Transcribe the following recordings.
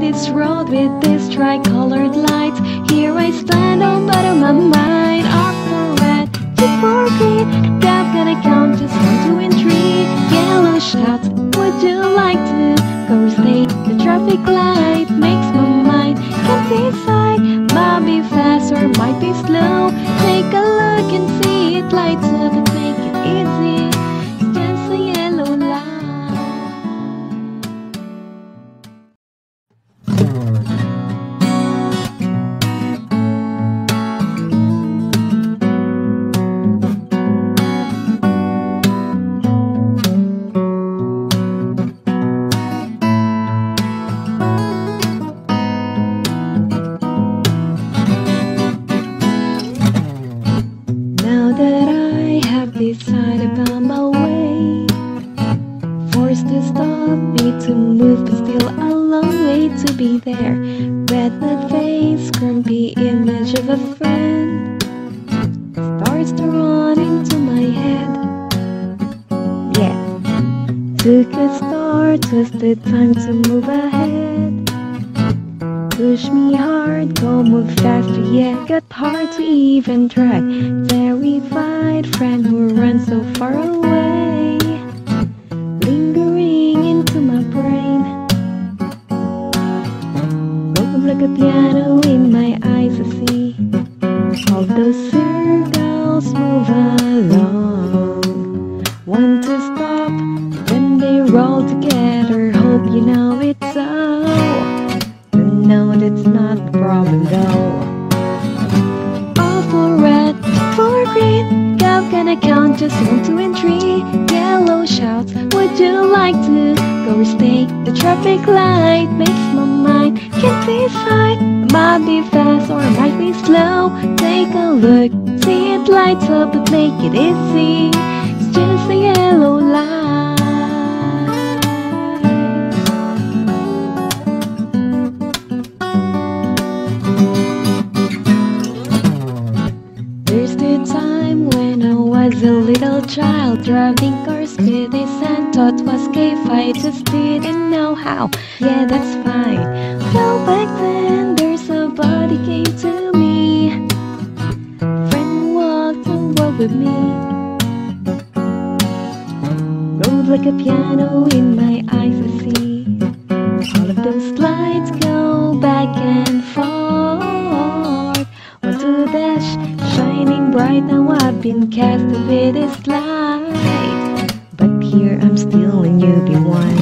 this road with these tri-colored lights, here I stand on bottom of my mind. After red, to for green, God gonna count just 1, 2, and 3. Yellow shouts, would you like to go or stay? The traffic light makes my mind can't decide. Might be fast or might be slow. Take a look and see it lights up and make it easy. It's just a yellow light. Now that I have decided about my way, forced to stop me to move, but still a long way to be there. Red face, grumpy image of a friend starts to run into my head. Yeah, took a start, was the time to move ahead. Push me hard, go move faster, yeah, got hard to even try. Terrified friend who runs so far away, lingering into my brain. Broke like a piano in my eyes, I see all those circles move along. Want to stop, then they roll together. Hope you know it's so. No, that's not the problem though. All for red, for green, God gonna count just 1, 2, and 3. Yellow shouts, would you like to go or stay? The traffic light makes my mind can't decide. Might be fast or might be slow. Take a look, see it lights up but make it easy. It's just a yellow light. There's the time when I was a little child, driving cars with this and thought was gay. I just didn't know how, yeah, that's fine. Well, back then there's a body came to me, friend walked and walked with me. Rolled like a piano in my eyes, I see all of those lights go back and forth. Want to dash, shining bright, now I've been casted with this light. But here I'm still in UB1.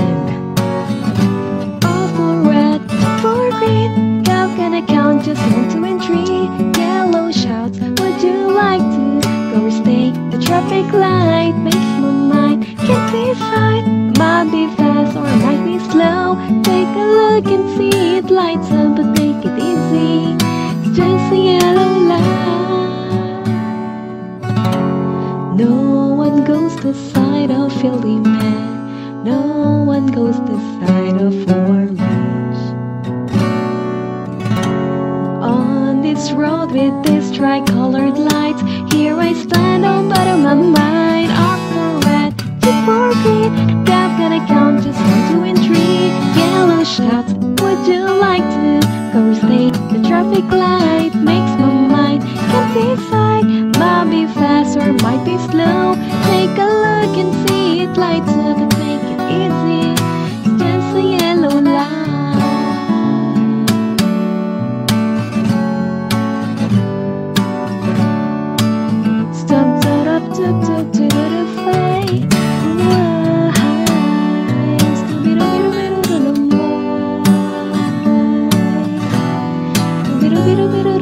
All for red, for green, God gonna count just 1, 2, and 3. Yellow shouts, would you like to go or stay? The traffic light makes my mind can't decide. Might be fast or might be slow. Take a look and see it lights up but make it easy. It's just a yellow light. No one goes the side of Philly man. No one goes the side of orange. On this road with these tri-colored lights, here I stand on bottom of my mind. After red, to for green, God gonna count just 1, 2, and 3. Yellow shouts, would you like to go or stay? The traffic light makes my mind can't decide. Might be fast or might be slow. Take a look and see it lights up and make it easy. It's just a yellow light. Stop, stop, up, to the fight. Little bit